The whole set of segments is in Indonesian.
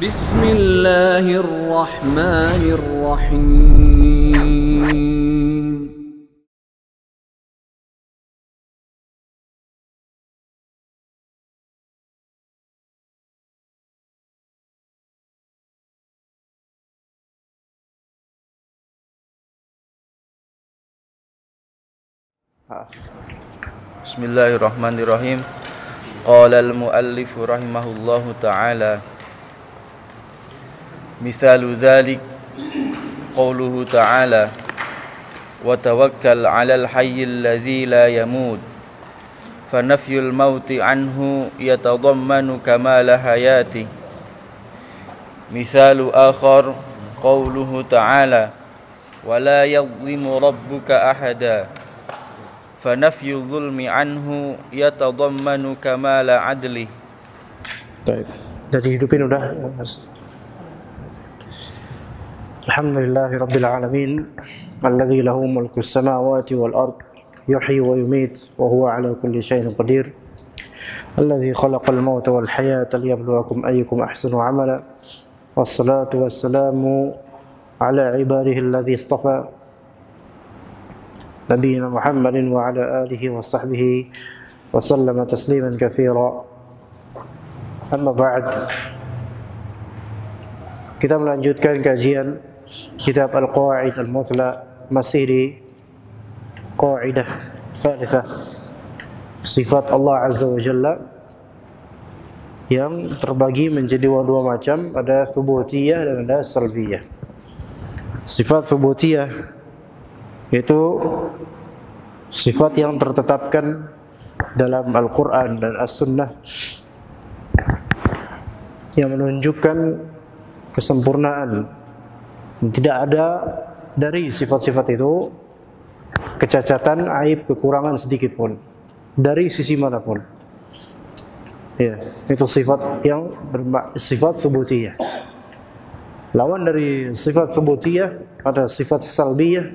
Bismillahirrahmanirrahim. Bismillahirrahmanirrahim. Qala al-muallif rahimahullahu ta'ala, mithalu dhalik qawluhu ta'ala, wa tawakkal 'alal hayyil ladzi la yamut, fa nafyul mauti anhu yatadammanu kamala hayati. Mithalu akhar qawluhu ta'ala, wa la yadhlimu rabbuka ahada, فنفي الظلم عنه يتضمن كمال عدله. Baik. Jadi hidupin udah. Alhamdulillahi rabbil alamin, alladzi lahu mulkus samawati wal ard, yuhyi wa yumit wa huwa ala kulli syai'in qadir. Alladzi khalaqal mauta wal hayata liyabluwakum ayyukum ahsanu amala. Wassalatu wassalamu ala ibadihi alladzi istafa, نبينا محمد وعلى آله وصحبه وسلم تسليما كثيرا. أما بعد, kita melanjutkan kajian kitab Al-Qawaid Al-Muthla, masih di Qaidah Tsalitsah, sifat Allah Azza wa Jalla yang terbagi menjadi dua macam, ada thubutiyah dan ada salbiyah. Sifat thubutiyah yaitu sifat yang tertetapkan dalam Al-Quran dan As-Sunnah yang menunjukkan kesempurnaan. Tidak ada dari sifat-sifat itu kecacatan, aib, kekurangan sedikit pun dari sisi manapun. Ya, itu sifat yang bersifat thubutiyah. Lawan dari sifat thubutiyah ada sifat salbiyah,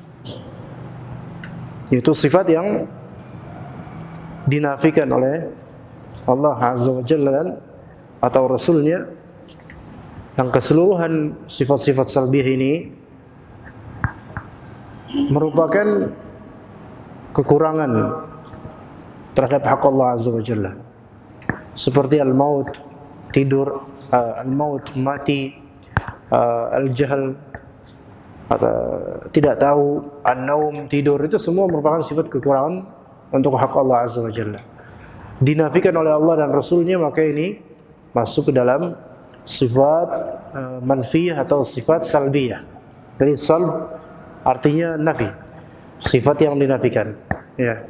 yaitu sifat yang dinafikan oleh Allah Azza wa Jalla atau Rasulnya, yang keseluruhan sifat-sifat salbiyah ini merupakan kekurangan terhadap hak Allah Azza wa Jalla, seperti al-maut, tidur, al-maut, mati, al-jahl, atau tidak tahu, an-naum, tidur, itu semua merupakan sifat kekurangan untuk hak Allah Azza wa Jalla, dinafikan oleh Allah dan Rasulnya. Maka ini masuk ke dalam sifat manfiyah atau sifat salbiyah. Jadi salb artinya nafi, sifat yang dinafikan. Ya.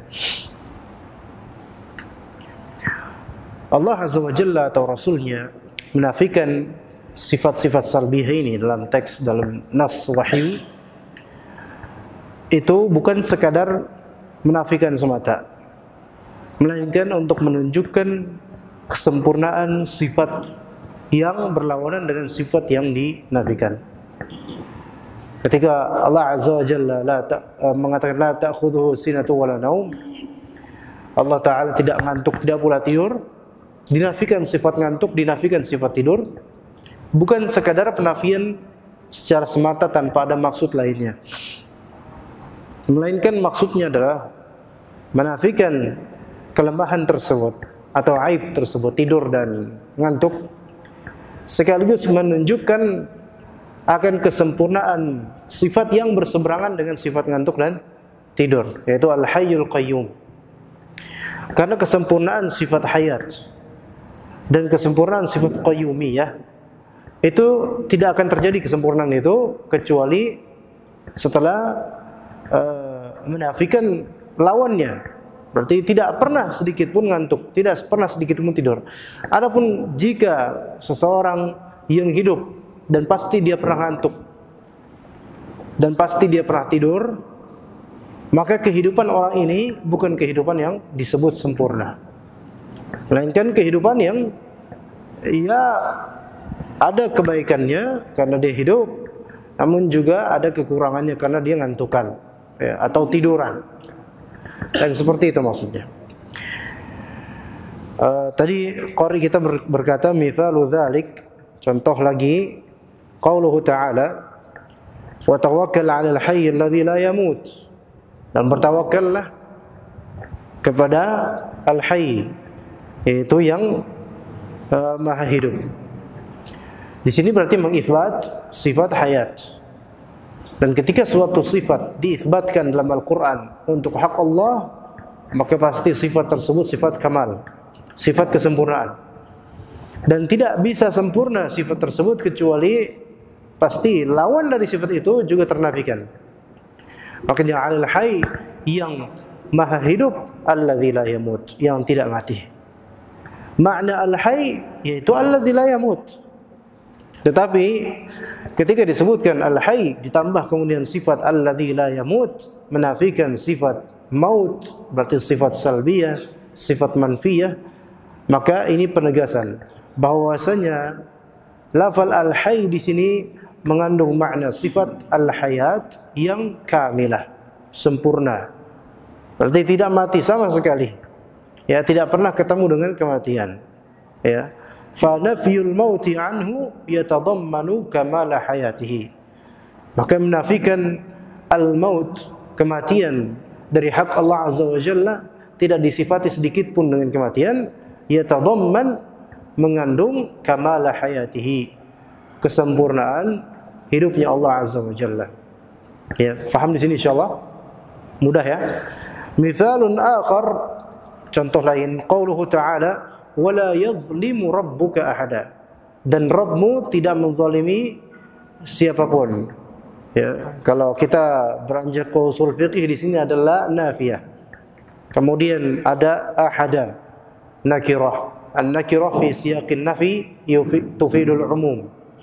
Allah Azza wa Jalla atau Rasulnya menafikan sifat-sifat salbiyah ini dalam teks, dalam nas wahyu, itu bukan sekadar menafikan semata, melainkan untuk menunjukkan kesempurnaan sifat yang berlawanan dengan sifat yang dinafikan. Ketika Allah Azza wa Jalla mengatakan la ta'khudhuhu sinatu wala naum, Allah Ta'ala tidak ngantuk, tidak pula tidur, dinafikan sifat ngantuk, dinafikan sifat tidur. Bukan sekadar penafian secara semata tanpa ada maksud lainnya, melainkan maksudnya adalah menafikan kelemahan tersebut atau aib tersebut, tidur dan ngantuk, sekaligus menunjukkan akan kesempurnaan sifat yang berseberangan dengan sifat ngantuk dan tidur, yaitu Al-Hayyul Qayyum. Karena kesempurnaan sifat hayat dan kesempurnaan sifat qayyumiyah itu tidak akan terjadi, kesempurnaan itu kecuali setelah menafikan lawannya. Berarti tidak pernah sedikit pun ngantuk, tidak pernah sedikit pun tidur. Adapun jika seseorang yang hidup dan pasti dia pernah ngantuk dan pasti dia pernah tidur, maka kehidupan orang ini bukan kehidupan yang disebut sempurna, melainkan kehidupan yang ada kebaikannya karena dia hidup, namun juga ada kekurangannya karena dia ngantukan, ya, atau tiduran. Dan seperti itu maksudnya. Tadi qari kita berkata mithalu dzalik Contoh lagi, qauluhu ta'ala, wa tawakkal 'alal hayy alladhi la yamut. Dan bertawakkallah kepada al-hayy, yaitu yang maha hidup. Di sini berarti mengisbat sifat hayat. Dan ketika suatu sifat diisbatkan dalam Al-Quran untuk hak Allah, maka pasti sifat tersebut sifat kamal, sifat kesempurnaan. Dan tidak bisa sempurna sifat tersebut kecuali pasti lawan dari sifat itu juga ternafikan. Makanya alal hayy, yang maha hidup, alladzi la yamut, yang tidak mati. Makna al-hayy yaitu alladzi la yamut. Tetapi ketika disebutkan al-hayy ditambah kemudian sifat alladzi la yamut, menafikan sifat maut, berarti sifat salbiyah, sifat manfiyah, maka ini penegasan bahwasanya lafal al-hayy di sini mengandung makna sifat al-hayat yang kamilah, sempurna. Berarti tidak mati sama sekali. Ya, tidak pernah ketemu dengan kematian. Ya. Fa nafyul mauti anhu yatadammanu kamala hayatihi. Maka menafikan al-maut, kematian dari hak Allah Azza wa Jalla, tidak disifati sedikit pun dengan kematian, yatadamman, mengandung kamala hayatihi, kesempurnaan hidupnya Allah Azza wa Jalla. Ya, faham di sini insyaallah? Mudah ya. Mithalun akhar, contoh lain, qauluhu ta'ala, wala yadhlimu rabbuka ahada. Dan Rabbmu tidak menzalimi siapapun. Ya, kalau kita beranjak ke usul fiqih, di sini adalah nafiyah. Kemudian ada ahada, nakirah. An-nakirah fi siyaqin nafi tufidul umum.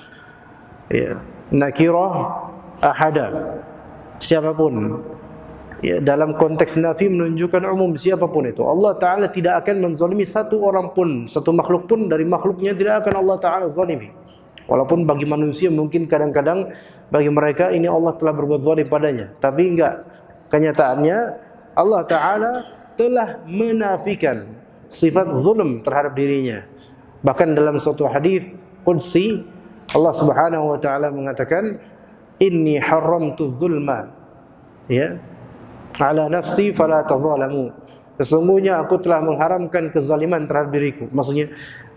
Ya, nakirah ahada, siapapun. Ya, dalam konteks nafi menunjukkan umum, siapapun itu. Allah Ta'ala tidak akan menzalimi satu orang pun, satu makhluk pun dari makhluknya tidak akan Allah Ta'ala zalimi. Walaupun bagi manusia mungkin kadang-kadang bagi mereka ini Allah telah berbuat zalim padanya, tapi enggak. Kenyataannya Allah Ta'ala telah menafikan sifat zulm terhadap dirinya. Bahkan dalam suatu hadis qudsi, Allah Subhanahu wa Ta'ala mengatakan, inni haramtu zulma, ya, ala nafsi fala tazalamu. Sesungguhnya aku telah mengharamkan kezaliman terhadap diriku. Maksudnya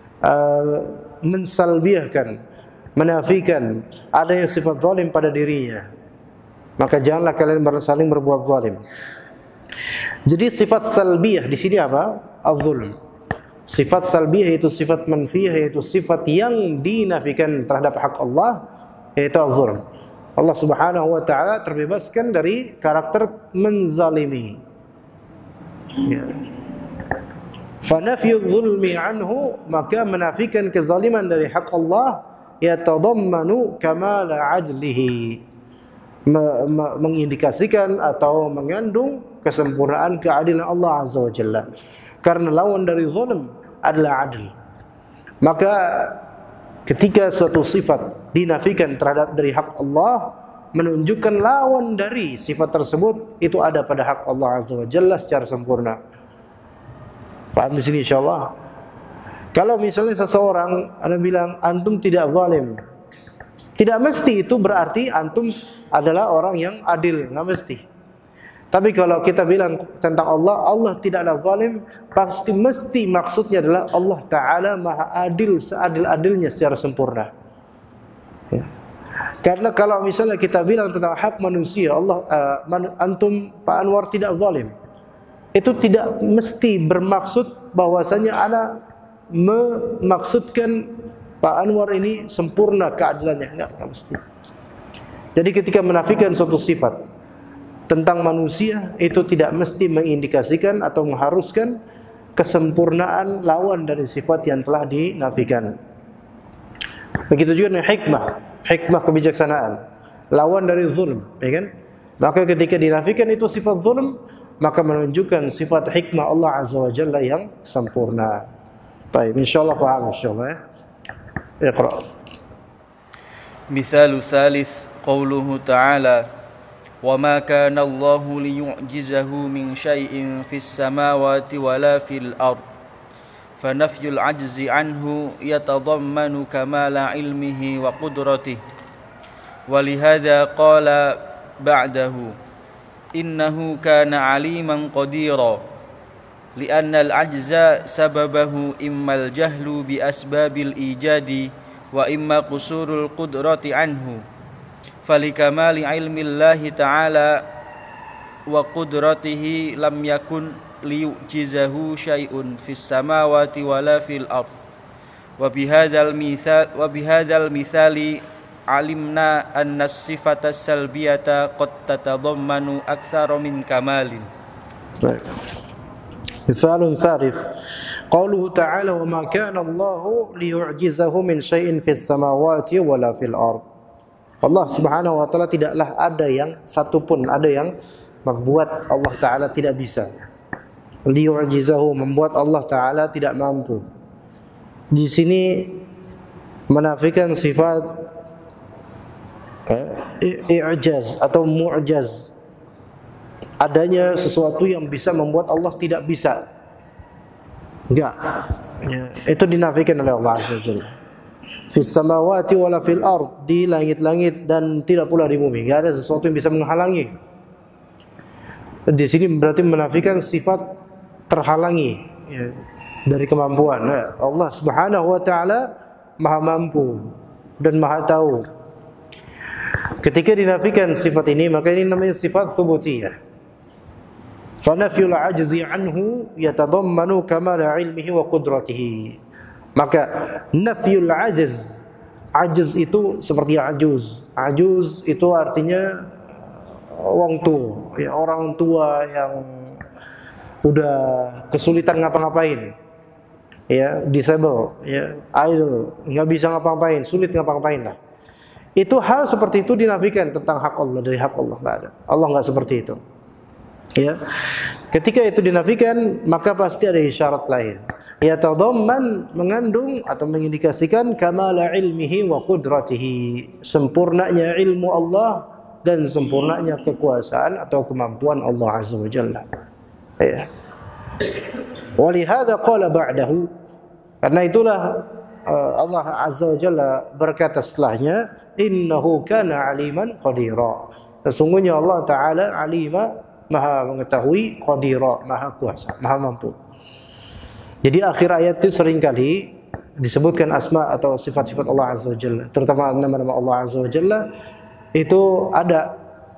mensalbiahkan, menafikan adanya sifat zalim pada dirinya. Maka janganlah kalian saling berbuat zalim. Jadi sifat salbiyah di sini apa? Az-zulm. Sifat salbiyah yaitu sifat manfiyah, yaitu sifat yang dinafikan terhadap hak Allah, yaitu az-zulm. Allah Subhanahu wa Ta'ala terbebaskan dari karakter menzalimi. Ya. Fa nafyu dzulmi anhu, maka menafikan kezaliman dari hak Allah, yatadammanu kamala adlihi, mengindikasikan atau mengandung kesempurnaan keadilan Allah Azza wa Jalla. Karena lawan dari zalim adalah adil. Maka ketika suatu sifat dinafikan terhadap dari hak Allah, menunjukkan lawan dari sifat tersebut itu ada pada hak Allah Azza wa Jalla secara sempurna. Paham di sini insyaallah? Kalau misalnya seseorang ada bilang antum tidak zalim, tidak mesti itu berarti antum adalah orang yang adil, enggak mesti. Tapi kalau kita bilang tentang Allah, Allah tidaklah zalim, pasti mesti maksudnya adalah Allah Ta'ala maha adil, seadil-adilnya secara sempurna. Ya. Karena kalau misalnya kita bilang tentang hak manusia, Allah antum Pak Anwar tidak zalim, itu tidak mesti bermaksud bahwasanya ana memaksudkan Pak Anwar ini sempurna keadilannya, enggak mesti. Jadi ketika menafikan suatu sifat tentang manusia, itu tidak mesti mengindikasikan atau mengharuskan kesempurnaan lawan dari sifat yang telah dinafikan. Begitu juga dengan hikmah kebijaksanaan, lawan dari zulm, ya kan? Maka ketika dinafikan itu sifat zulm, maka menunjukkan sifat hikmah Allah Azza wa Jalla yang sempurna. Baik, insyaallah paham insyaallah ya. Iqra. Misalu salis qauluhu ta'ala, وَمَا كَانَ اللَّهُ لِيُعْجِزَهُ مِنْ شَيْءٍ فِي السَّمَاوَاتِ وَلَا فِي الْأَرْضِ فنفي العجز عنه يتضمن كمال علمه وقدرته ولهذا قال بعده إنه كان عليما قديرا لأن العجز سببه إما الجهل بأسباب الإيجاد وإما قصور القدرة عنه فلكمال علم الله تعالى وقدرته لم يكن ليعجزه شيء في السماوات ولا في الأرض وبهذا المثال علمنا أن الصفة السلبية قد تتضمن أكثر من كمال. مثال ثالث قوله تعالى وما كان الله ليعجزه من شيء في السماوات ولا في الأرض. Allah Subhanahu wa taala tidaklah ada yang satupun ada yang membuat Allah taala tidak bisa. Liyu'jizahu, membuat Allah taala tidak mampu. Di sini menafikan sifat i'jaz atau mu'jaz. Adanya sesuatu yang bisa membuat Allah tidak bisa. Enggak. Ya, itu dinafikan oleh Allah Azza wa Jalla. Fis samawati wala fil ard, di langit-langit dan tidak pula di bumi. Enggak ada sesuatu yang bisa menghalangi. Di sini berarti menafikan sifat terhalangi ya, dari kemampuan. Nah, Allah Subhanahu wa taala Maha mampu dan Maha tahu. Ketika dinafikan sifat ini, maka ini namanya sifat thubutiyah. Fa nafyul ajzi anhu yatadammanu kamal ilmihi wa qudratihi. Maka nafyul ajiz, ajiz itu seperti ajuz. Ajuz itu artinya orang tua, ya, orang tua yang udah kesulitan ngapa-ngapain, ya, disable, ya, idle, nggak bisa ngapa-ngapain, sulit ngapa-ngapain lah. Itu hal seperti itu dinafikan tentang hak Allah, dari hak Allah nggak ada. Allah nggak seperti itu. Ya, ketika itu dinafikan, maka pasti ada isyarat lain. Ya tadamman, mengandung atau mengindikasikan kamala ilmihi wa qudratihi, sempurnanya ilmu Allah dan sempurnanya kekuasaan atau kemampuan Allah Azza wa Jalla. Ya. Walihada qala ba'dahu, karena itulah Allah Azza wa Jalla berkata setelahnya, innahu kana aliman qadira. Sesungguhnya Allah Ta'ala alima, maha mengetahui, qadira, maha kuasa, maha mampu. Jadi akhir ayat itu seringkali disebutkan asma atau sifat-sifat Allah Azza wa Jalla, terutama nama-nama Allah Azza wa Jalla, itu ada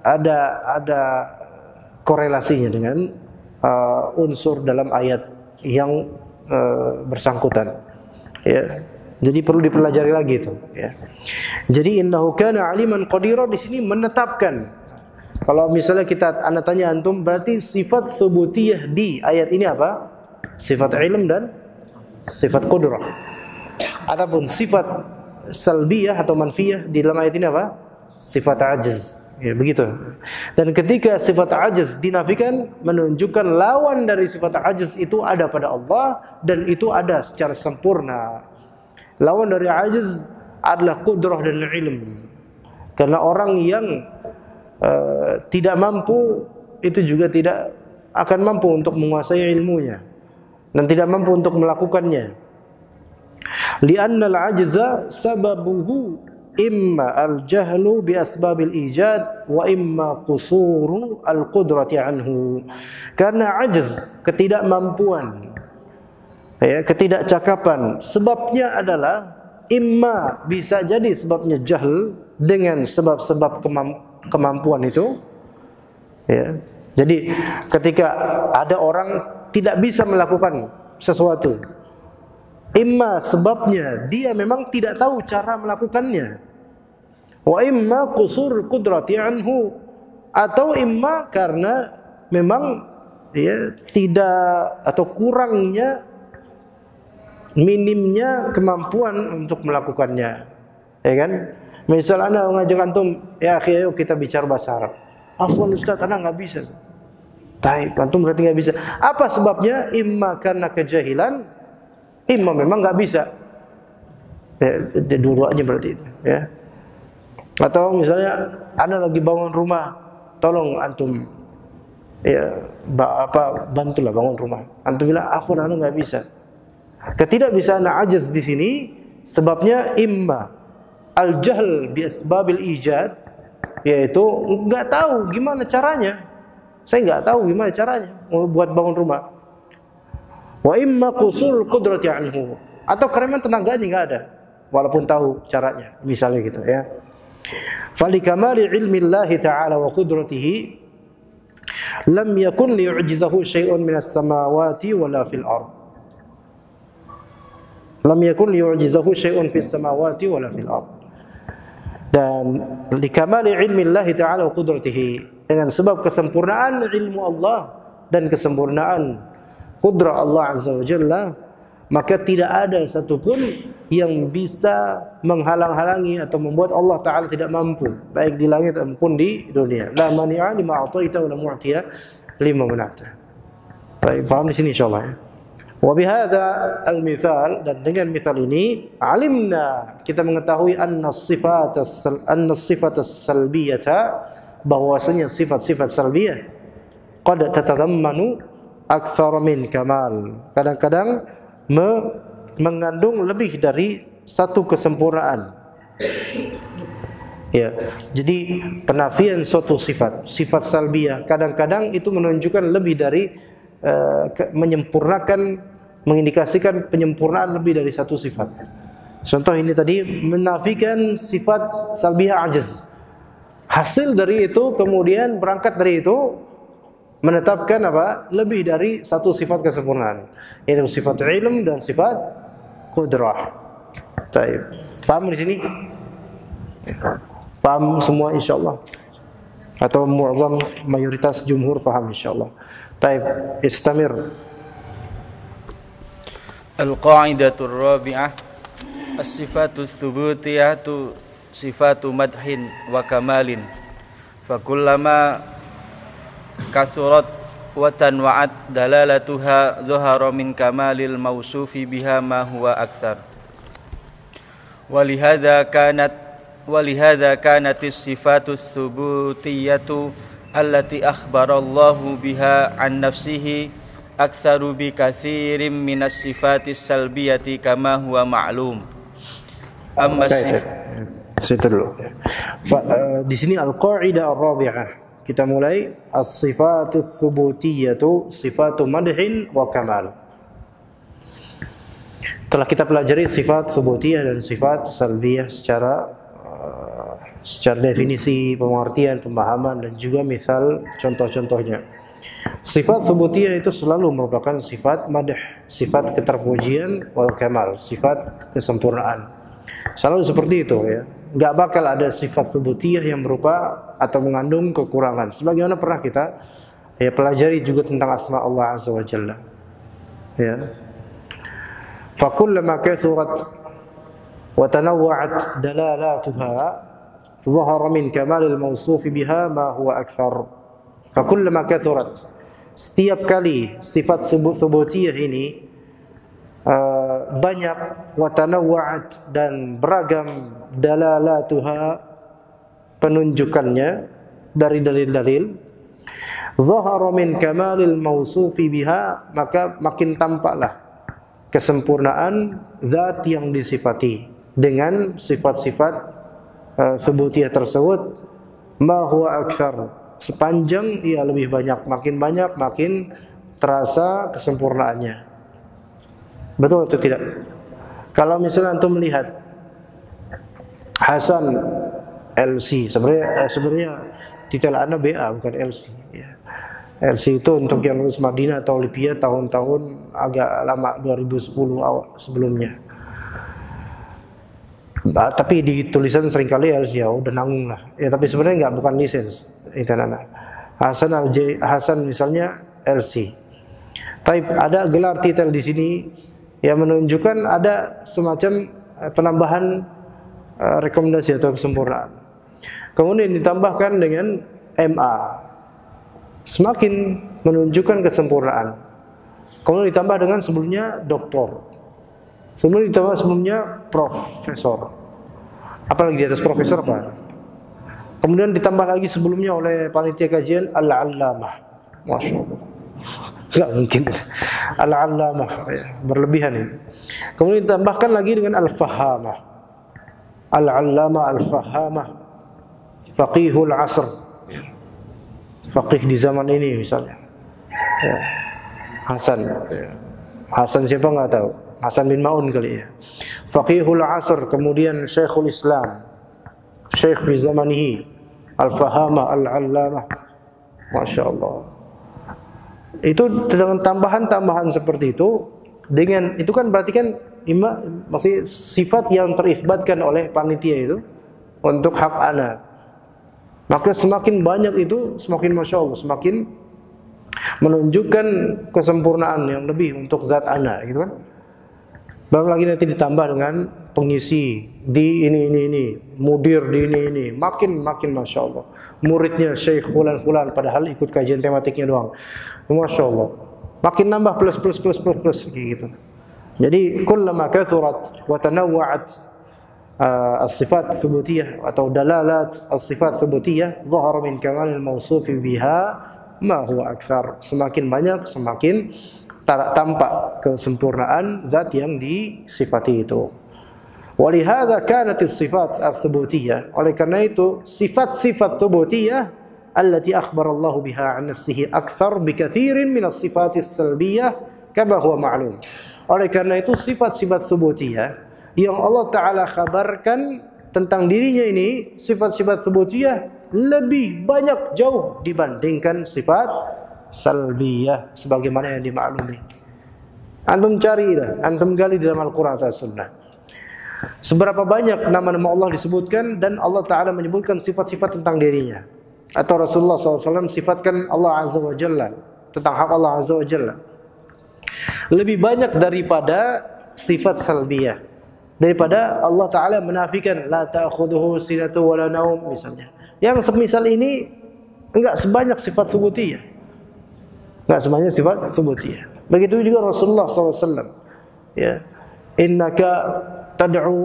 korelasinya dengan unsur dalam ayat yang bersangkutan. Ya. Jadi perlu dipelajari lagi itu, ya. Jadi innahu kana aliman qadira di sini menetapkan. Kalau misalnya anda tanya antum, berarti sifat thubutiyah di ayat ini apa? Sifat ilm dan sifat qudrah. Ataupun sifat salbiyah atau manfiyah di dalam ayat ini apa? Sifat ajiz. Ya, begitu. Dan ketika sifat ajiz dinafikan, menunjukkan lawan dari sifat ajiz itu ada pada Allah, dan itu ada secara sempurna. Lawan dari ajiz adalah qudrah dan ilm. Karena orang yang tidak mampu itu juga tidak akan mampu untuk menguasai ilmunya dan tidak mampu untuk melakukannya. Li'anna al-ajza sababuhu imma al-jahlu bi asbabil ijad wa imma qusuru al-qudrati anhu. Karena ajz, ketidakmampuan, ya, ketidakcakapan, sebabnya adalah imma, bisa jadi sebabnya jahl dengan sebab-sebab kemampuan itu, ya. Jadi ketika ada orang tidak bisa melakukan sesuatu, imma sebabnya dia memang tidak tahu cara melakukannya, wa imma qusur qudrati anhu, atau imma karena memang ya tidak, atau kurangnya, minimnya kemampuan untuk melakukannya, ya kan? Misal anda mengajak antum, ya akhi, ayo kita bicara bahasa Arab. Afwan Ustaz, anda nggak bisa. Taib, antum berarti nggak bisa. Apa sebabnya? Imma karena kejahilan, imma memang nggak bisa. Ya, dua-duanya berarti itu. Ya. Atau misalnya anda lagi bangun rumah, tolong antum, ya bantulah bangun rumah. Antum bilang, afwan, anda nggak bisa. Ketidakbisaan ajiz di sini sebabnya imma al-jahl bi asbabil ijad, yaitu enggak tahu gimana caranya. Saya enggak tahu gimana caranya mau buat bangun rumah. Wa imma qusul qudrati anhu, atau karena tenaganya enggak ada walaupun tahu caranya, misalnya gitu ya. Falikamali ilmi Allah ta'ala wa qudratihi lam yakun liyu'jizahu syai'un minas samawati wala fil ard. Lam yakun liyu'jizahu syai'un fis samawati wala fil ard. Dan likamali ilmi Allah ta'ala wa qudratihi, dengan sebab kesempurnaan ilmu Allah dan kesempurnaan qudrah Allah azza wa jalla, maka tidak ada satupun yang bisa menghalang-halangi atau membuat Allah Ta'ala tidak mampu, baik di langit maupun di dunia. La mani'a lima a'taita wa la mu'tiya lima mana'ta. Baik, paham di sini insyaallah ya. Wa bihadza al-mithal, dan dengan misal ini alimna, kita mengetahui anna sifatas salbiyata, bahwasanya sifat-sifat salbiyah qad tatadammanu aktsara min kamal, kadang-kadang mengandung lebih dari satu kesempurnaan. Ya, jadi penafian suatu sifat salbiyah kadang-kadang itu menunjukkan lebih dari menyempurnakan, mengindikasikan penyempurnaan lebih dari satu sifat. Contoh ini tadi menafikan sifat salbiyah ajiz. Hasil dari itu kemudian berangkat dari itu menetapkan apa? Lebih dari satu sifat kesempurnaan, yaitu sifat ilm dan sifat qudrah. Baik. Paham di sini? Paham semua insyaallah? Atau mu'azzam mayoritas jumhur paham insyaallah. Baik, istamir. Al-qa'idatur rabi'ah, as-sifatu tsubutiyatu sifatu madhin wa kamalin. Fakullama kasurat wa tanwa'at dalalatuha dhahara min kamalil mausufi biha ma huwa aktsar. Walihadza kanat as-sifatu tsubutiyatu allati akhbarallahu biha an nafsihi aktsaru bi katsirin minas sifatis salbiyati kama huwa ma'lum. Amma di sini al-qa'idah ar-rabi'ah, kita mulai as-sifatus tsubutiyatu sifatu madhin wa kamal. Telah kita pelajari sifat tsubutiyah dan sifat salbiyah secara definisi, pengertian, pemahaman, dan juga misal contoh-contohnya. Sifat tsubutiyah itu selalu merupakan sifat madh, sifat keterpujian, wal kamal, sifat kesempurnaan. Selalu seperti itu ya. Enggak bakal ada sifat tsubutiyah yang berupa atau mengandung kekurangan. Sebagaimana pernah kita pelajari juga tentang asma Allah azza wa jalla. Ya. Fa kullama kathurat wa tanawwa'at dalalatuha dhahara min kamalil mawsuf biha ma huwa akthar. Fa kullama kathurat, setiap kali sifat tsubutiyah ini banyak, wa tanawwa'at, dan beragam, dalalatuha, penunjukannya dari dalil-dalil, dhahara min kamalil mausufi biha, maka makin tampaklah kesempurnaan zat yang disifati dengan sifat-sifat tsubutiyah tersebut, ma huwa aktsar, sepanjang ia lebih banyak, makin terasa kesempurnaannya. Betul atau tidak? Kalau misalnya antum melihat Hasan LC, sebenarnya titel Anda BA bukan LC ya. LC itu untuk yang lulus Madinah atau Olimpiade tahun-tahun agak lama, 2010 awal sebelumnya. Nah, tapi di tulisan seringkali LC, ya udah nanggung lah. Ya tapi sebenarnya bukan lisens itu anak. Hasan misalnya LC. Tapi ada gelar titel di sini yang menunjukkan ada semacam penambahan rekomendasi atau kesempurnaan. Kemudian ditambahkan dengan MA, semakin menunjukkan kesempurnaan. Kemudian ditambah dengan sebelumnya doktor, kemudian ditambah sebelumnya profesor, apalagi di atas profesor apa? Kemudian ditambah lagi sebelumnya oleh panitia kajian al-allamah. Masya Allah, nggak mungkin al-allamah, berlebihan ini. Kemudian ditambahkan lagi dengan al-fahamah. Al-allamah al-fahamah, faqihul asr, faqih di zaman ini misalnya. Ya. Hasan siapa nggak tahu, Hasan bin Ma'un kali ya. Faqihul asr, kemudian Syekhul Islam, Syekh di zamanihi, al-fahamah, al-allamah. Masya Allah. Itu dengan tambahan-tambahan seperti itu, dengan itu kan berarti kan maksudnya sifat yang terisbatkan oleh panitia itu untuk hak anak. Maka semakin banyak itu, semakin Masya Allah, semakin menunjukkan kesempurnaan yang lebih untuk zat anak, gitu kan. Belum lagi nanti ditambah dengan pengisi di ini, mudir di ini, makin Masya Allah. Muridnya Syekh Fulan padahal ikut kajian tematiknya doang. Masya Allah. Makin nambah plus kayak gitu. Jadi kullama kathurat wa tanawwa'at as-sifat thubutiyah atau dalalat as-sifat thubutiyah dhahara min kamalil mawsuf biha ma huwa akthar. Semakin banyak semakin tampak kesempurnaan zat yang disifati itu. Walihada kanat as-sifat ats-tsubutiyah. Oleh karena itu sifat-sifat tsubutiyah allati akhbara Allah biha 'an nafsihi akthar bikatsirin min as-sifat as-salbiyah kama huwa ma'lum. Oleh karena itu sifat-sifat tsubutiyah yang Allah Ta'ala khabarkan tentang dirinya ini, sifat-sifat tsubutiyah lebih banyak jauh dibandingkan sifat salbiyah sebagaimana yang dimaklumi. Antum cari dah, antum gali dalam Al-Quran dan Sunnah. Seberapa banyak nama-nama Allah disebutkan dan Allah Ta'ala menyebutkan sifat-sifat tentang dirinya. Atau Rasulullah SAW sifatkan Allah Azza wa Jalla, tentang hak Allah Azza wa Jalla, lebih banyak daripada sifat salbiyah, daripada Allah Ta'ala menafikan la ta'khudhuhu sinatu wa la naum misalnya. Yang semisal ini enggak sebanyak sifat subutiyah, enggak sebanyak sifat subutiyah. Begitu juga Rasulullah SAW, ya, innaka tad'u,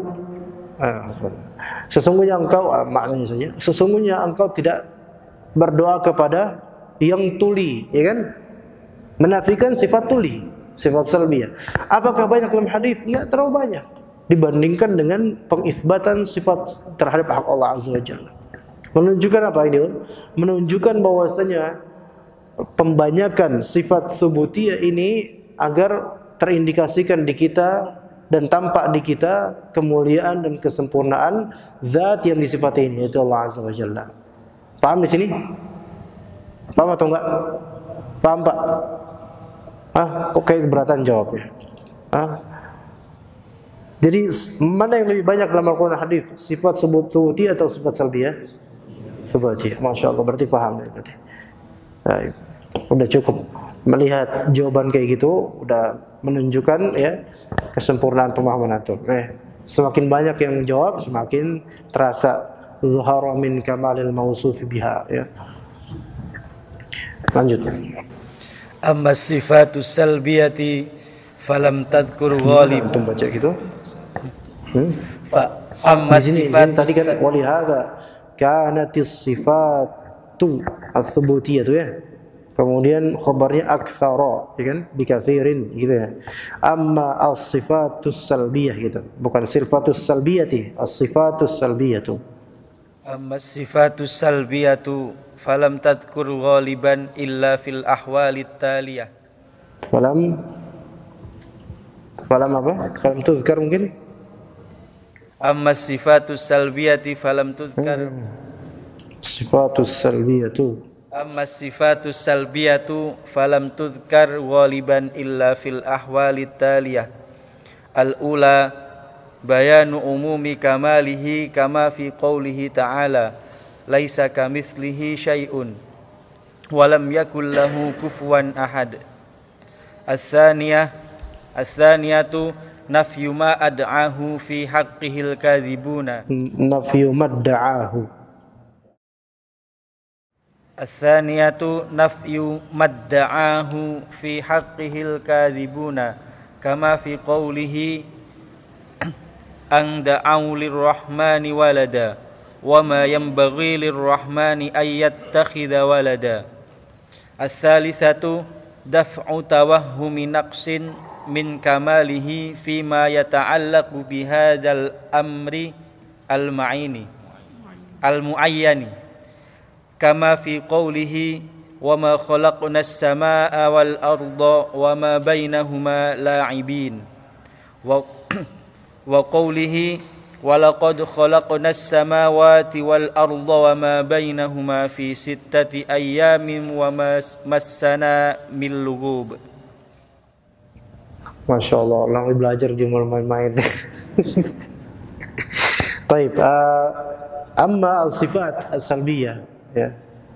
sesungguhnya engkau, maknanya saja, sesungguhnya engkau tidak berdoa kepada yang tuli, ya kan? Menafikan sifat tuli, sifat salbiyah. Apakah banyak dalam hadis? Enggak terlalu banyak dibandingkan dengan pengisbatan sifat terhadap hak Allah Azza wa Jalla. Menunjukkan apa ini? Menunjukkan bahwasanya pembanyakan sifat subutiyah ini agar terindikasikan di kita dan tampak di kita kemuliaan dan kesempurnaan zat yang disifati ini, yaitu Allah Azza wa Jalla. Paham di sini? Paham atau enggak? Paham, Pak? Kok kayak keberatan jawabnya? Jadi mana yang lebih banyak dalam Al-Quran hadis? Sifat subutiyah atau sifat salbiyah? Subutiyah. Masya Allah, berarti paham ya, berarti. Nah, udah cukup melihat jawaban kayak gitu, udah menunjukkan ya kesempurnaan pemahaman antum. Semakin banyak yang menjawab, semakin terasa zuhara min kamalil mausufi biha, ya. Lanjut. Amma sifatus salbiyati falam tadhkur ghalib. Antum baca gitu. Amma sifat tadi kan walihada kanatis sifatu as-subutiyah tu ya. Kemudian khabarnya aktsara, ya kan? Bikatsirin gitu ya. Amma as-sifatus salbiyah gitu. Bukan sifatus salbiyati, as-sifatus salbiyatu. Amma sifatus salbiyatu falam tadhkur ghaliban illa fil ahwalit taliyah. Falam apa? Falam tuzkar mungkin? Amma sifatus salbiyati falam tuzkar. Sifatus salbiyatu. Amma sifatus salbiyatu falam tuzkar ghaliban illa fil ahwalit taliyah. Al-ula bayanu umumi kamalihi kama fi qawlihi ta'ala laisa kamitslihi syai'un wa lam yakul lahu kufuwan ahad. As-tsaniyatu nafyu ma ad'ahu fi haqqihil kadhibuna. Nafyu madda'ahu. As-tsaniyatu nafyu madda'ahu fi haqqihil kadhibuna kama fi qawlihi an da'u lirrahmani walada wa ma yanbaghi lirrahmani ay yattakhidha walada. As-salisatu daf'u tawahhumi naqsin min kamalihi fima yata'allaqu bihadzal amri al-mu'ayyani kama fi qawlihi wa ma khalaqnas samaa'a wal arda wa ma bainahuma la'ibin wa qawlihi wa laqad khalaqnas samawati wal arda wa ma bainahuma fi sittati ayyamin wa ma massana min lughub. Masya Allah, orang belajar di main-main. Taib, amma al-sifat as-salbiyah, ya.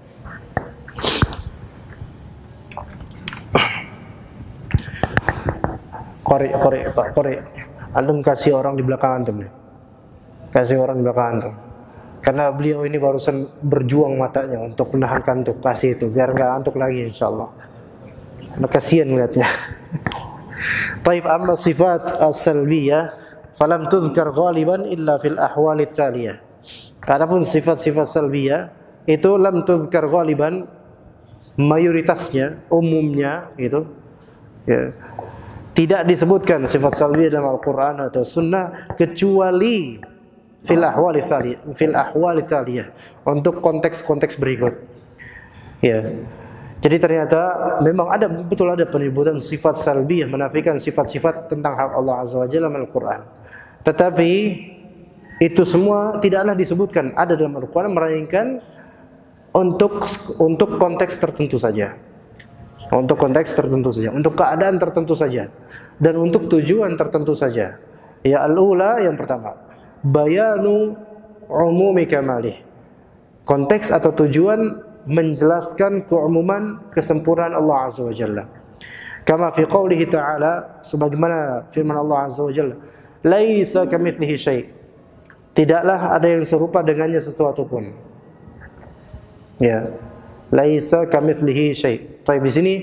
Qori. Antum kasih orang di belakang antum nih. Kasih orang di belakang antum. Karena beliau ini barusan berjuang matanya untuk menahan kantuk, kasih itu biar enggak antuk lagi insyaallah. Kasihan ngeliatnya. Taib, amma sifat as-salbiyah falam tuzkar ghaliban illa fil ahwal at-taliyah. Adapun sifat-sifat salbiyah itu lam tuzkar ghaliban, mayoritasnya, umumnya itu ya, tidak disebutkan sifat salbiyah dalam Al-Qur'an atau sunnah kecuali fil ahwal at-taliyah, untuk konteks-konteks berikut. Ya. Jadi ternyata memang betul ada penyebutan sifat salbiyah, menafikan sifat-sifat tentang hak Allah Azza wa Jalla dalam Al-Qur'an. Tetapi itu semua tidaklah disebutkan ada dalam Al-Qur'an, melainkan untuk konteks tertentu saja. Untuk konteks tertentu saja, untuk keadaan tertentu saja, dan untuk tujuan tertentu saja. Ya, al-ula, yang pertama, bayanu umumi kamalih. Konteks atau tujuan menjelaskan keumuman kesempurnaan Allah Azza wa Jalla. Kama fi qawlihi ta'ala, sebagaimana firman Allah Azza wa Jalla, laisa kamitslihi syai'. Tidaklah ada yang serupa dengannya sesuatu pun. Ya. Laisa kamitslihi syai'. Baik, di sini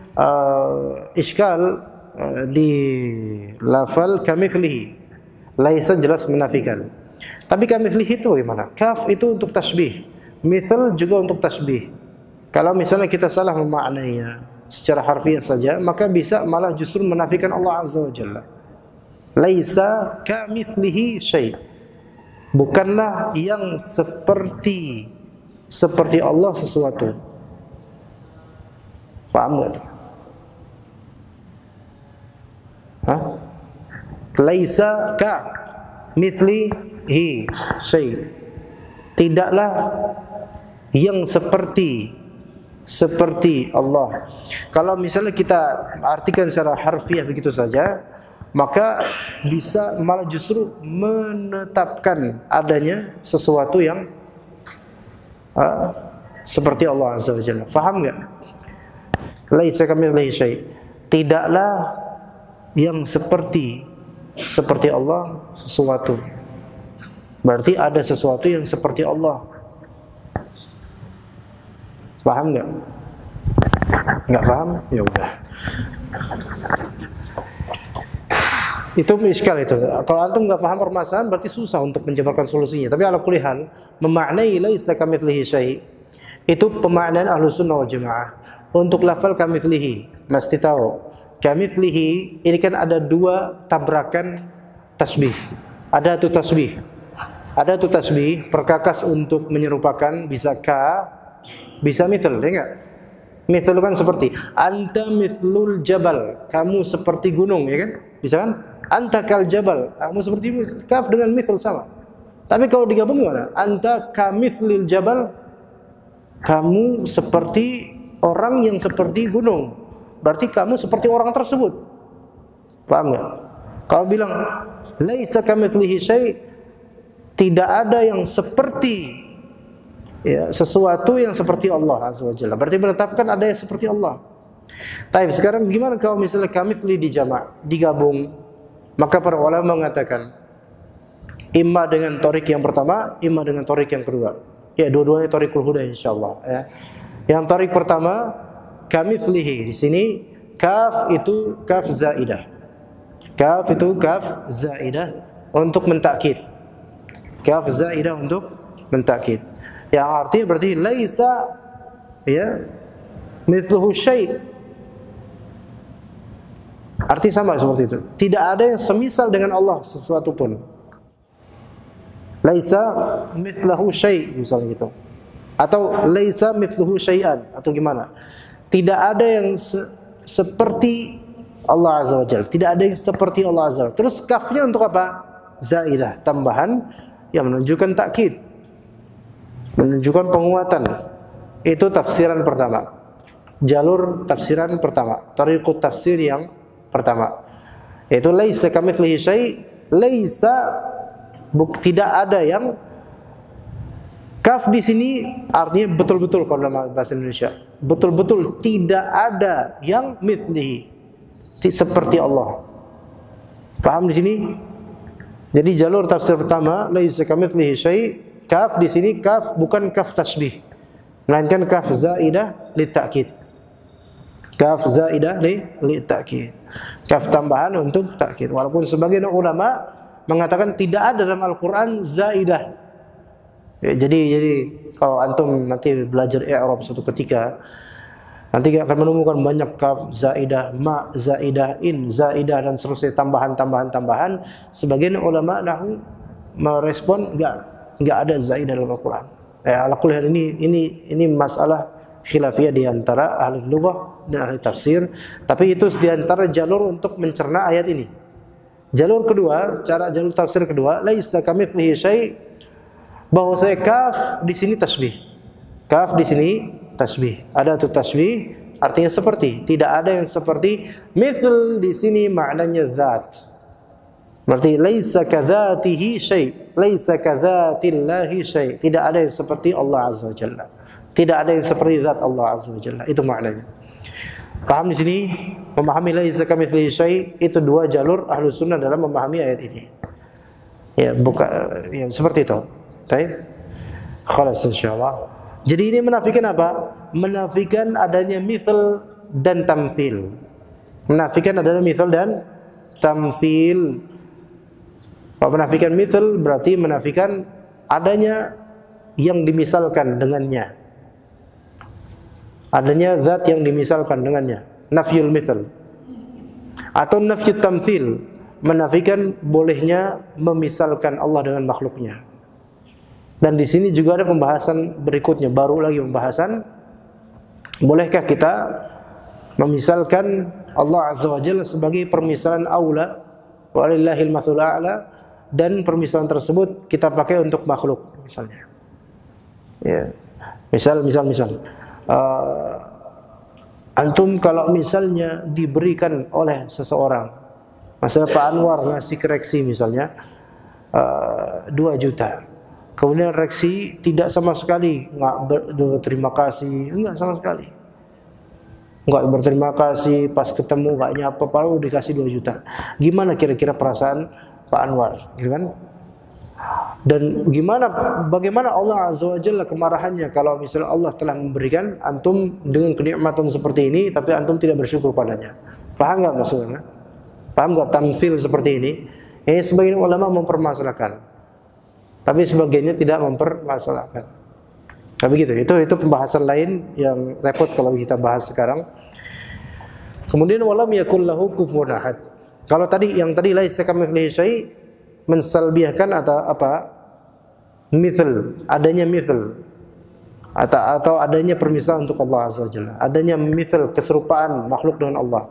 iskal di lafal kamitslihi. Laisa jelas menafikan. Tapi kamitslihi itu bagaimana? Kaf itu untuk tasbih. Misal juga untuk tasbih. Kalau misalnya kita salah memaknainya secara harfiah saja, maka bisa malah justru menafikan Allah Azza wa Jalla. Laisa kamitslihi syai'. Bukanlah yang seperti Allah sesuatu. Paham enggak? Hah? Laisa kamitslihi syai'. Tidaklah yang seperti Allah. Kalau misalnya kita artikan secara harfiah begitu saja, maka bisa malah justru menetapkan adanya sesuatu yang seperti Allah Azza wa Jalla. Faham enggak? Laisa kamitslihi syai'. Tidaklah yang seperti Allah sesuatu. Berarti ada sesuatu yang seperti Allah. Paham enggak? Enggak paham? Ya udah. Itu iskal itu. Kalau antum enggak paham permasalahan berarti susah untuk menjabarkan solusinya. Tapi ala kulli hal, memaknai laisa kamitslihi syai' itu pemaknaan Ahlussunnah wal Jamaah. Untuk lafal kamitslihi, mesti tahu. Kamitslihi ini kan ada dua tabrakan tasbih. Ada tu tasbih perkakas untuk menyerupakan, bisa ka, bisa mithal, ya enggak? Mithal kan seperti anta mithlul jabal, kamu seperti gunung, ya kan? Bisa kan? Anta kal jabal, kamu seperti kaf dengan mithal sama. Tapi kalau digabung gimana? Anta kamithlil jabal, kamu seperti orang yang seperti gunung. Berarti kamu seperti orang tersebut. Paham enggak? Kalau bilang laisa kamitslihi syai', tidak ada yang seperti, ya, sesuatu yang seperti Allah Azza wa Jalla. Berarti menetapkan ada yang seperti Allah. Tapi sekarang gimana kalau misalnya kamitsli dijamak, digabung? Maka para ulama mengatakan imma dengan torik yang pertama, imma dengan torik yang kedua. Ya, dua-duanya torikul huda insyaallah, ya. Yang torik pertama kamitslihi, di sini kaf itu kaf zaidah. Kaf itu kaf zaidah untuk mentakkid. Kaf zaidah untuk mentakkid. Yang artinya berarti laisa, ya, mithluhu syai'. Arti sama seperti itu. Tidak ada yang semisal dengan Allah sesuatu pun. Laisa mithlahu syai' misalnya gitu. Atau laisa mithluhu syai'an atau gimana? Tidak ada yang seperti Allah Azza wa Jalla. Tidak ada yang seperti Allah Azza wa Jalla. Terus kafnya untuk apa? Zaidah, tambahan yang menunjukkan takkid. Menunjukkan penguatan. Itu tafsiran pertama. Jalur tafsiran pertama. Tariqut tafsir yang pertama. Yaitu laisa kamitslihi syai', laisa tidak ada yang kaf di sini artinya betul-betul kalau dalam bahasa Indonesia. Betul-betul tidak ada yang mitslihi seperti Allah. Paham di sini? Jadi jalur tafsir pertama laisa kamitslihi syai', kaf di sini kaf bukan kaf tasbih, melainkan kaf zaidah li ta'kid. Kaf zaidah li ta'kid. Kaf tambahan untuk ta'kid. Walaupun sebagian ulama mengatakan tidak ada dalam Al-Qur'an zaidah. Ya, jadi kalau antum nanti belajar i'rab suatu ketika nanti akan menemukan banyak kaf zaidah, ma zaidah, in zaidah dan seterusnya tambahan. Sebagian ulama nahwu merespon enggak ada zaidah dalam Al-Qur'an. Al-Qur'an ini masalah khilafiyah di antara ahli lughah dan ahli tafsir, tapi itu di antara jalur untuk mencerna ayat ini. Jalur kedua, jalur tafsir kedua, laisa kamitslihi syai', bahwa saya kaf di sini tasbih. Kaf di sini tasbih. Ada tuh tasbih artinya seperti, tidak ada yang seperti. Mithl di sini maknanya zat. Berarti laisa kadzatihi syai', laisa kadzatillahi syai'. Tidak ada yang seperti Allah Azza wa Jalla. Tidak ada yang seperti zat Allah Azza wa Jalla. Itu maknanya. Paham di sini? Memahami laisa kamitslihi syai', itu dua jalur Ahlus Sunnah dalam memahami ayat ini. Ya, ya seperti itu. Baik. Khalas insyaallah. Jadi ini menafikan apa? Menafikan adanya mithal dan tamtsil. Menafikan adanya mithal dan tamtsil. Kalau menafikan mithal berarti menafikan adanya yang dimisalkan dengannya. Adanya zat yang dimisalkan dengannya. Nafyul mithal. Atau nafyut tamtsil, menafikan bolehnya memisalkan Allah dengan makhluknya. Dan di sini juga ada pembahasan berikutnya, baru lagi pembahasan, bolehkah kita memisalkan Allah Azza wa Jalla sebagai permisalan aula, walillahil matsalul a'la, dan permisalan tersebut kita pakai untuk makhluk misalnya. Ya. Misal antum kalau misalnya diberikan oleh seseorang, masalah Pak Anwar ngasih koreksi misalnya 2 juta. Kemudian reaksi tidak sama sekali, enggak berterima kasih, enggak sama sekali. Enggak berterima kasih, pas ketemu enggak nyapa, baru dikasih 2 juta. Gimana kira-kira perasaan Pak Anwar, gitu kan? Dan bagaimana Allah Azza wa Jalla kemarahannya kalau misalnya Allah telah memberikan antum dengan kenikmatan seperti ini tapi antum tidak bersyukur padanya. Paham enggak maksudnya? Paham enggak tamtsil seperti ini? Sebagian ulama mempermasalahkan, tapi sebagiannya tidak mempermasalahkan. Tapi gitu, itu pembahasan lain yang repot kalau kita bahas sekarang. Kemudian walam yakul lahu kufuwan ahad. Kalau yang tadi laisa kamitslihi syai', mensalbiahkan atau apa? Mithl, adanya mithl. Atau adanya permisalan untuk Allah Azza wa Jalla. Adanya mithl, keserupaan makhluk dengan Allah.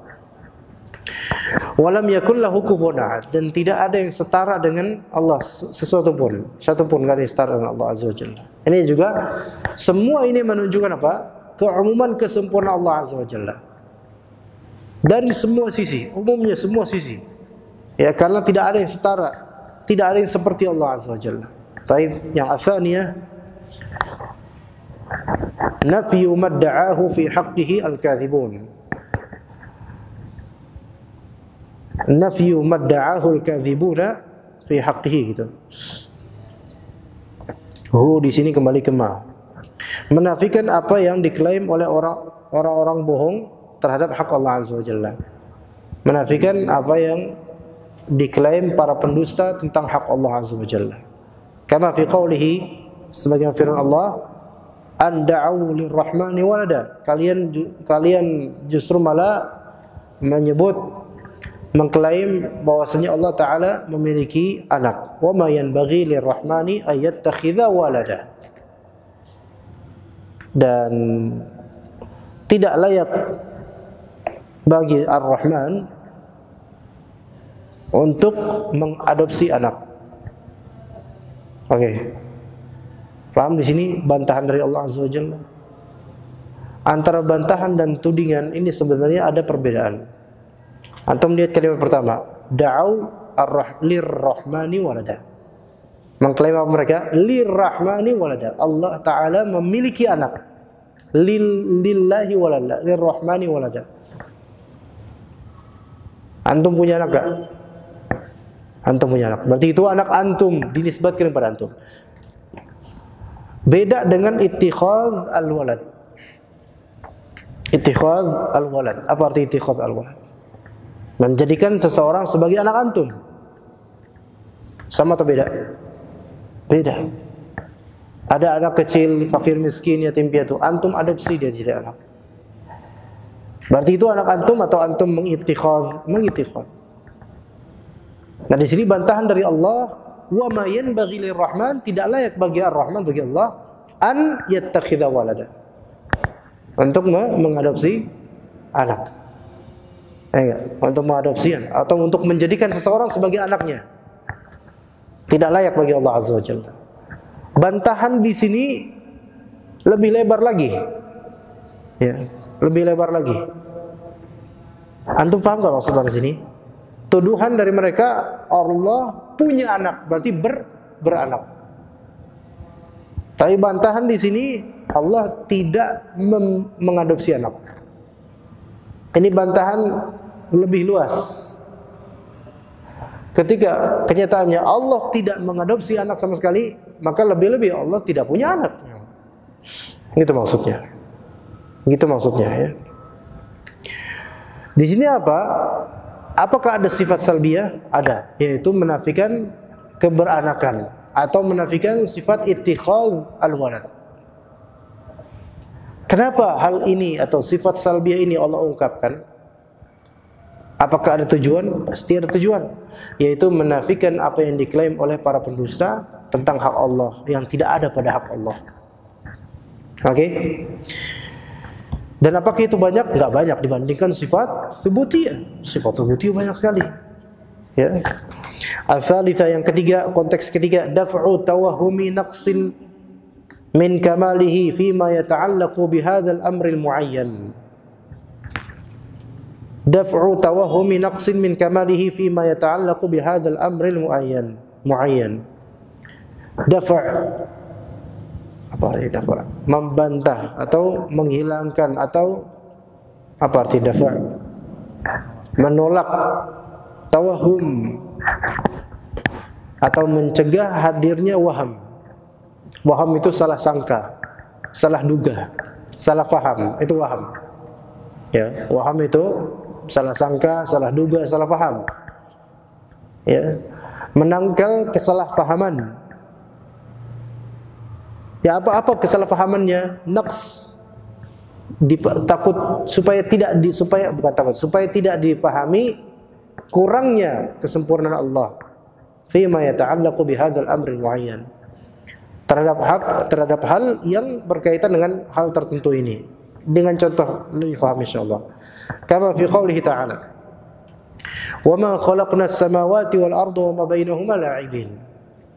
Walam yakul lahu kufuwan ahad, dan tidak ada yang setara dengan Allah satu pun enggak ada yang setara dengan Allah Azza wa Jalla. Ini juga semua ini menunjukkan apa? Keumuman kesempurnaan Allah Azza wa Jalla. Dari semua sisi, umumnya semua sisi. Ya, karena tidak ada yang setara, tidak ada yang seperti Allah Azza wa Jalla. Baik, yang atsaniyah nafyu madda'ahu fi haqqihi al-kadzibun. Nafyu madda'ahu al-kadzibuna fi haqqihi gitu. Di sini kembali ke ma. Menafikan apa yang diklaim oleh orang-orang bohong terhadap hak Allah Azza wa Jalla. Menafikan apa yang diklaim para pendusta tentang hak Allah Azza wa Jalla. Kama fi qawlihi, sebagian firman Allah, an da'u lirrahmani walada. Kalian justru malah menyebut mengklaim bahwasanya Allah Ta'ala memiliki anak. Wa ma yanbaghi lirrahmani ayyattakhidha walada. Dan tidak layak bagi Ar-Rahman untuk mengadopsi anak. Oke. Paham di sini bantahan dari Allah Azza wa Jalla? Antara bantahan dan tudingan ini sebenarnya ada perbedaan. Antum lihat kalimat pertama, da'au lirrahmani walada. Mengklaim apa mereka? Lirrahmani walada. Allah Ta'ala memiliki anak. Lillahi walada, lirrahmani walada. Antum punya anak gak? Antum punya anak. Berarti itu anak antum, dinisbatkan kepada antum. Beda dengan ittikhadz al-walad. Ittikhadz al-walad. Apa arti ittikhadz al-walad? Menjadikan seseorang sebagai anak antum. Sama atau beda? Beda. Ada anak kecil, fakir miskin, yatim piatu, antum adopsi dia jadi anak. Berarti itu anak antum atau antum mengittikhadz. Nah di sini bantahan dari Allah, wa ma yanbaghi lirrahman, tidak layak bagi Ar-Rahman, bagi Allah, an yattakhidha walada, untuk mengadopsi anak. Untuk mengadopsi atau untuk menjadikan seseorang sebagai anaknya. Tidak layak bagi Allah Azza wa Jalla. Bantahan di sini lebih lebar lagi. Ya, lebih lebar lagi. Antum paham enggak maksudnya di sini? Tuduhan dari mereka Allah punya anak, berarti beranak. Tapi bantahan di sini Allah tidak mengadopsi anak. Ini bantahan lebih luas. Ketika kenyataannya Allah tidak mengadopsi anak sama sekali, maka lebih-lebih Allah tidak punya anak. Itu maksudnya. Gitu maksudnya ya. Di sini apa? Apakah ada sifat salbiyah? Ada, yaitu menafikan keberanakan atau menafikan sifat ittikhadz al-walad. Kenapa hal ini atau sifat salbiyah ini Allah ungkapkan? Apakah ada tujuan? Pasti ada tujuan, yaitu menafikan apa yang diklaim oleh para pendusta tentang hak Allah yang tidak ada pada hak Allah. Oke? Dan apakah itu banyak? Enggak banyak dibandingkan sifat subutiyah. Sifat subutiyah banyak sekali. Ya. Al-tsalitsah, yang ketiga, konteks ketiga, daf'u tawahhumi naqsin min kamalihi fima yata'allaqu bihadzal amril muayyan. Daf'u tawahhumi naqsin min kamalihi fima yata'allaqu bihadzal amril muayyan. Daf' apa arti dafa'? Membantah atau menghilangkan, atau apa arti dafa'? Menolak, tawahum, atau mencegah hadirnya waham. Waham itu salah sangka, salah duga, salah faham, itu waham. Ya, waham itu salah sangka, salah duga, salah faham. Ya, menangkal kesalahpahaman. Ya, apa kesalahpahamannya? Naqs, takut supaya tidak supaya tidak dipahami kurangnya kesempurnaan Allah fima yata'allaqu bihadzal amri muayyan, terhadap hal yang berkaitan dengan hal tertentu ini. Dengan contoh lebih paham insyaallah. Kama fi qoulihi ta'ala, "Wa ma khalaqnas samawati wal arda wa ma bainahuma la'ibin."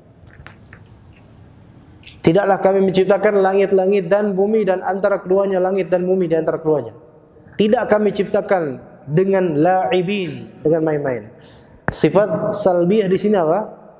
Tidaklah kami menciptakan langit-langit dan bumi dan antara keduanya, langit dan bumi di antara keduanya. Tidak kami ciptakan dengan la'ibin, dengan main-main. Sifat salbiyah di sini apa?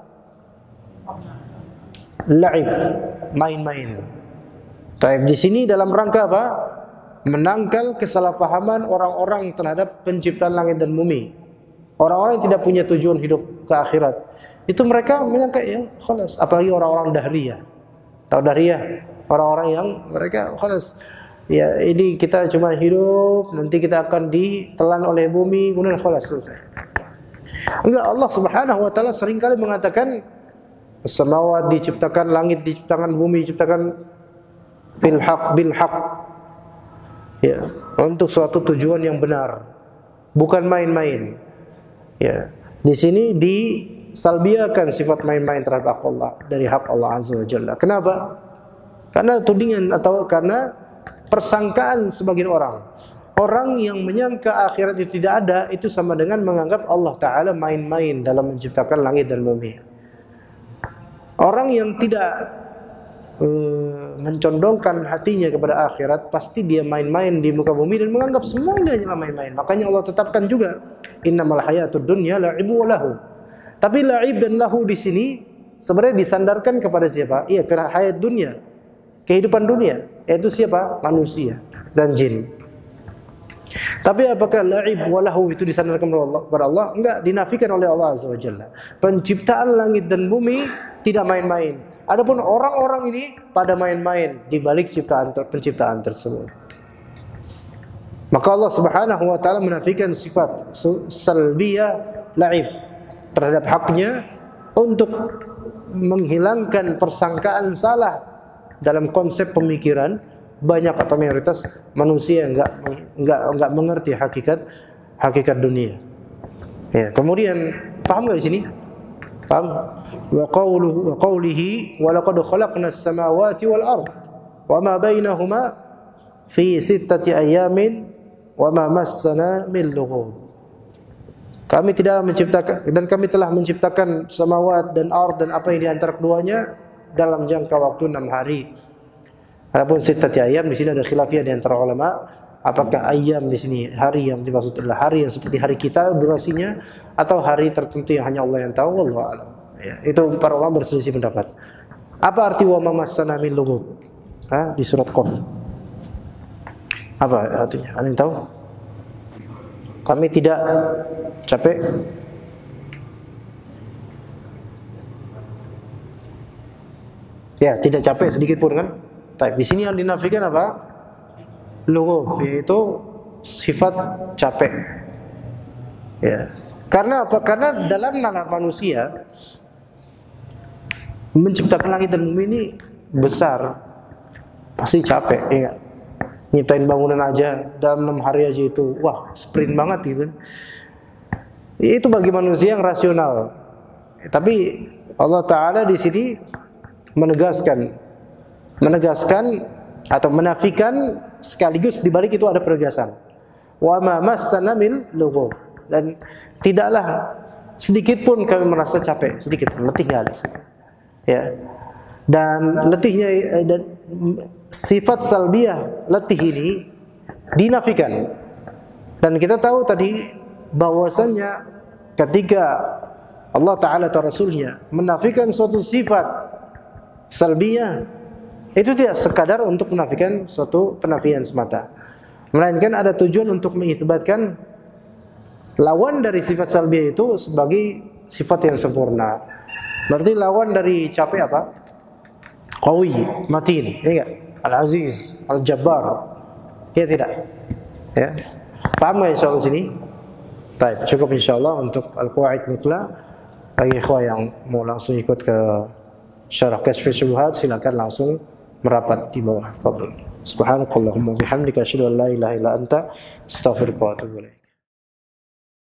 La'ib, main-main. Taib di sini dalam rangka apa? Menangkal kesalahpahaman orang-orang terhadap penciptaan langit dan bumi. Orang-orang yang tidak punya tujuan hidup ke akhirat. Itu mereka menyangka ya, khalas, apalagi orang-orang dahriyah. Tahu dahriyah? Orang-orang yang mereka khalas, ya ini kita cuma hidup, nanti kita akan ditelan oleh bumi, kemudian khalas, selesai. Enggak, Allah Subhanahu wa taala seringkali mengatakan samawat diciptakan, langit diciptakan, bumi diciptakan bil haq. Ya, untuk suatu tujuan yang benar. Bukan main-main. Ya, di sini disalbiakan sifat main-main terhadap Allah dari hak Allah Azza wa Jalla. Kenapa? Karena tudingan atau karena persangkaan sebagian orang. Orang yang menyangka akhirat itu tidak ada, itu sama dengan menganggap Allah Ta'ala main-main dalam menciptakan langit dan bumi. Orang yang tidak mencondongkan hatinya kepada akhirat, pasti dia main-main di muka bumi dan menganggap semuanya hanyalah main-main. Makanya Allah tetapkan juga, innamal hayatud dunya la'ibu wa lahu. Tapi la'ib dan lahu di sini sebenarnya disandarkan kepada siapa? Iya, ke hayat dunia, kehidupan dunia, yaitu siapa? Manusia dan jin. Tapi apakah la'ib wa lahu itu disandarkan kepada Allah? Enggak, dinafikan oleh Allah Azza wa Jalla. Penciptaan langit dan bumi tidak main-main. Adapun orang-orang ini pada main-main di balik penciptaan tersebut. Maka Allah Subhanahu wa taala menafikan sifat salbiyah la'ib terhadap haknya untuk menghilangkan persangkaan salah dalam konsep pemikiran banyak atau mayoritas manusia yang enggak mengerti hakikat dunia. Ya, kemudian paham enggak di sini? Paham? Wa qawlihi wa laqad khalaqnas samawati wal ard wa ma bainahuma fi 6 ayamin wa ma massana min lughub. Kami kami telah menciptakan samawat dan ard dan apa yang di antara keduanya dalam jangka waktu 6 hari. Adapun 6 ayam di sini ada khilafiyah di antara ulama, apakah ayam di sini hari yang dimaksud adalah hari yang seperti hari kita durasinya atau hari tertentu yang hanya Allah yang tahu, wallahu a'lam. Ya, itu para ulama berselisih pendapat. Apa arti wa mamassana min lughub? Di surat Qaf. Apa artinya? Ada yang tahu? Kami tidak capek. Ya, tidak capek sedikit pun kan? Tapi di sini yang dinafikan apa? Lughub, yaitu sifat capek. Ya. Karena apa? Karena dalam nalar manusia menciptakan langit dan bumi ini besar, pasti capek, ya. Nyiptain bangunan aja dalam 6 hari aja itu, wah, sprint banget gitu. Itu bagi manusia yang rasional. Tapi Allah Ta'ala di sini menegaskan atau menafikan sekaligus di balik itu ada penegasan. Wa ma massana min lughub. Dan tidaklah sedikit pun kami merasa capek, sedikit pun, letih enggak ada. Ya. Dan letihnya dan sifat salbiyah letih ini dinafikan. Dan kita tahu tadi bahwasannya ketika Allah Ta'ala atau Rasulnya menafikan suatu sifat salbiyah, itu tidak sekadar untuk menafikan suatu penafian semata, melainkan ada tujuan untuk mengisbatkan lawan dari sifat salbiyah itu sebagai sifat yang sempurna. Berarti lawan dari capek apa? Qawi, matin, ya enggak? Al-Aziz, Al-Jabbar. Ya tidak? Ya. Paham enggak insyaallah sini? Baik, cukup insyaallah untuk Al-Qawaid Mithla. Bagi ikhwah yang mau langsung ikut ke syarah Kashfi Syubhat, silakan langsung merapat di bawah. Subhanakallahumma bihamdika asyhadu an la ilaha illa anta astaghfiruka wa atubu ilaik.